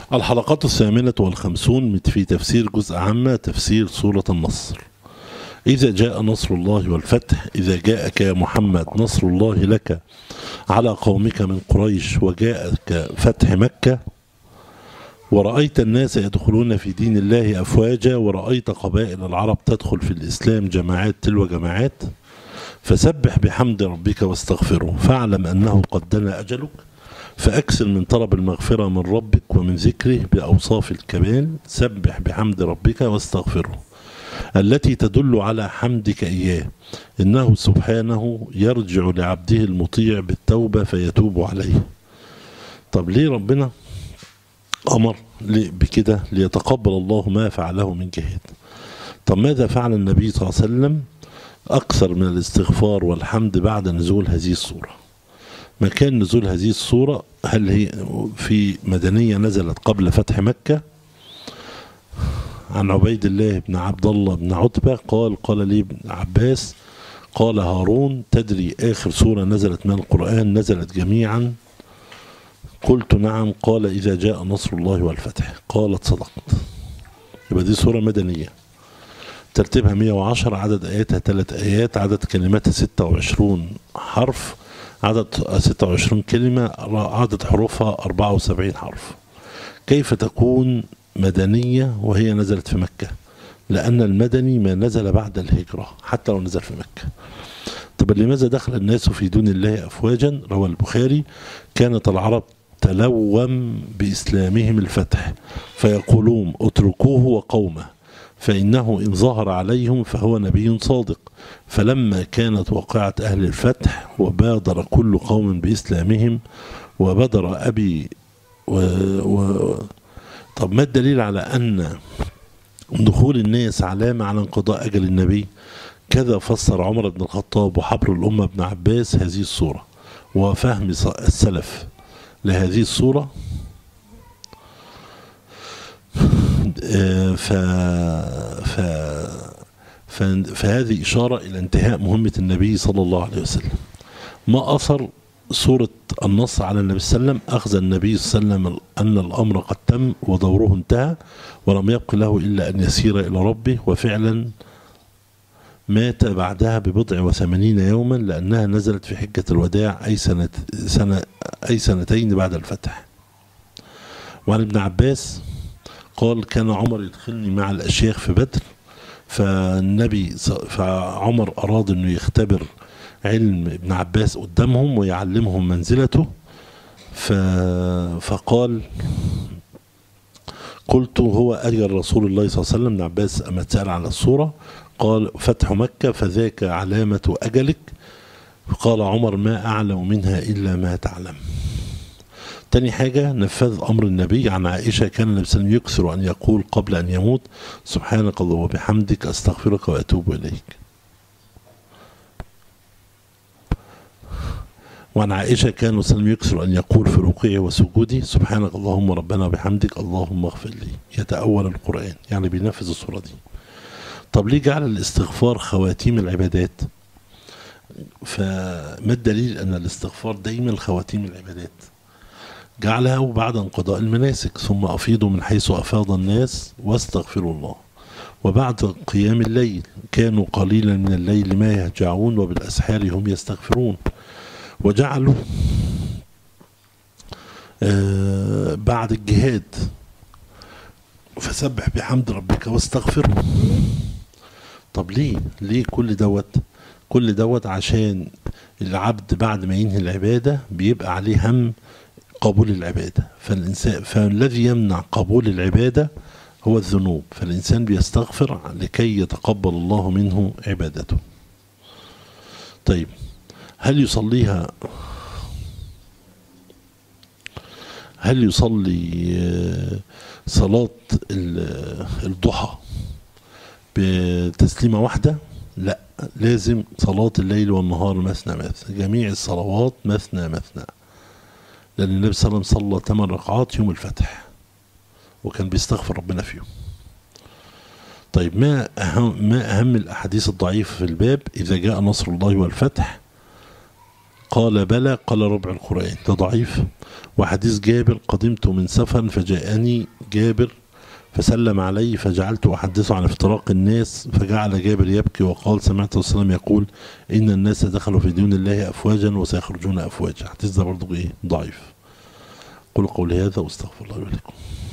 الحلقات 58 في تفسير جزء عامة تفسير سورة النصر. إذا جاء نصر الله والفتح، إذا جاءك يا محمد نصر الله لك على قومك من قريش وجاءك فتح مكة ورأيت الناس يدخلون في دين الله أفواجا ورأيت قبائل العرب تدخل في الإسلام جماعات تلو جماعات، فسبح بحمد ربك واستغفره، فاعلم أنه قد دنا أجلك، فأكثر من طلب المغفرة من ربك ومن ذكره بأوصاف الكمال. سبح بحمد ربك واستغفره التي تدل على حمدك إياه، إنه سبحانه يرجع لعبده المطيع بالتوبة فيتوب عليه. طب ليه ربنا أمر بكده؟ ليتقبل الله ما فعله من جهاد. طب ماذا فعل النبي صلى الله عليه وسلم أكثر من الاستغفار والحمد بعد نزول هذه السورة؟ مكان نزول هذه السورة، هل هي في مدنية نزلت قبل فتح مكة؟ عن عبيد الله بن عبد الله بن عتبة قال لي ابن عباس قال هارون: تدري آخر سورة نزلت من القرآن نزلت جميعا؟ قلت نعم. قال: إذا جاء نصر الله والفتح. قالت: صدقت. يبقى دي سورة مدنية، ترتيبها 110، عدد آياتها 3 آيات، عدد كلماتها 26 حرف، عدد 26 كلمة، عدد حروفها 74 حرف. كيف تكون مدنية وهي نزلت في مكة؟ لأن المدني ما نزل بعد الهجرة حتى لو نزل في مكة. طب لماذا دخل الناس في دون الله أفواجا؟ روى البخاري: كانت العرب تلوم بإسلامهم الفتح فيقولون: اتركوه وقومه فإنه إن ظهر عليهم فهو نبي صادق. فلما كانت واقعة أهل الفتح وبادر كل قوم بإسلامهم وبدر أبي طب ما الدليل على أن دخول الناس علامة على انقضاء أجل النبي؟ كذا فسر عمر بن الخطاب وحبر الأمة ابن عباس هذه السورة، وفهم السلف لهذه السورة. فهذه إشارة إلى انتهاء مهمة النبي صلى الله عليه وسلم. ما أثر سورة النصر على النبي صلى الله عليه وسلم؟ أخذ النبي صلى الله عليه وسلم أن الأمر قد تم ودوره انتهى ولم يبق له إلا أن يسير إلى ربه، وفعلا مات بعدها ب80 يوما، لأنها نزلت في حجة الوداع أي سنتين بعد الفتح. وعن ابن عباس قال: كان عمر يدخلني مع الأشياخ في بدر، فعمر أراد أنه يختبر علم ابن عباس قدامهم ويعلمهم منزلته، فقال: قلت: هو أجل رسول الله صلى الله عليه وسلم. ابن عباس أما تسأل على الصورة قال: فتح مكة فذاك علامة أجلك. قال عمر: ما أعلم منها إلا ما تعلم. تاني حاجة، نفذ أمر النبي. عن عائشة: كان النبي صلى الله عليه وسلم يكثر أن يقول قبل أن يموت: سبحانك اللهم وبحمدك أستغفرك وأتوب إليك. وعن عائشة كان النبي صلى الله عليه وسلم يكثر أن يقول في ركوعه وسجوده: سبحانك اللهم ربنا وبحمدك اللهم اغفر لي. يتأول القرآن، يعني بينفذ السورة دي. طب ليه جعل الاستغفار خواتيم العبادات؟ فما الدليل أن الاستغفار دايما خواتيم العبادات؟ جعلها بعد انقضاء المناسك: ثم أفيضوا من حيث أفاض الناس واستغفروا الله. وبعد قيام الليل: كانوا قليلا من الليل ما يهجعون وبالأسحار هم يستغفرون. وجعلوا بعد الجهاد: فسبح بحمد ربك واستغفره. طب ليه كل دوت عشان العبد بعد ما ينهي العبادة بيبقى عليه هم قبول العبادة. فالذي يمنع قبول العبادة هو الذنوب، فالإنسان بيستغفر لكي يتقبل الله منه عبادته. طيب، هل يصلي صلاة الضحى بتسليمة واحدة؟ لا، لازم صلاة الليل والنهار مثنى مثنى، جميع الصلوات مثنى مثنى، لأن النبي صلى الله عليه وسلم صلى 8 ركعات يوم الفتح وكان بيستغفر ربنا فيهم. طيب، ما أهم الأحاديث الضعيفة في الباب؟ إذا جاء نصر الله والفتح قال بلى، قال ربع القرآن، ده ضعيف. وحديث جابر قدمت من سفر فجاءني جابر فسلم علي فجعلت أحدثه عن افتراق الناس، فجعل جابر يبكي وقال سمعت رسول الله يقول إن الناس دخلوا في دين الله أفواجا وسيخرجون أفواجا. الحديث ده برضه إيه ضعيف. قولوا قولي هذا واستغفر الله لكم.